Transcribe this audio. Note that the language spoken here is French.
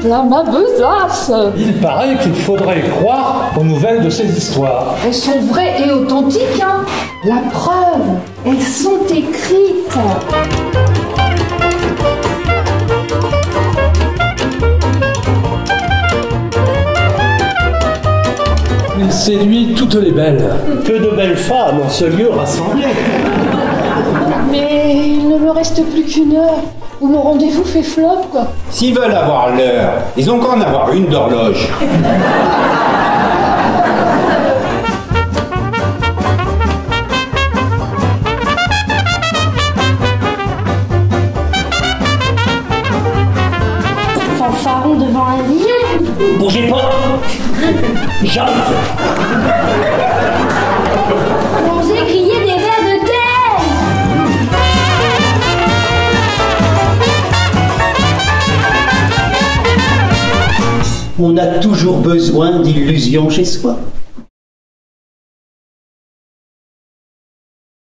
plein ma besace. Il paraît qu'il faudrait croire aux nouvelles de ces histoires. Elles sont vraies et authentiques, hein. La preuve, elles sont écrites. Il séduit toutes les belles. Que de belles femmes en ce lieu rassemblé. Mais il ne me reste plus qu'une heure, ou mon rendez-vous fait flop, quoi. S'ils veulent avoir l'heure, ils ont qu'à en avoir une d'horloge. Fanfaron devant un lion. Bougez pas. J'arrive. Osez griller des vers de terre. On a toujours besoin d'illusions chez soi.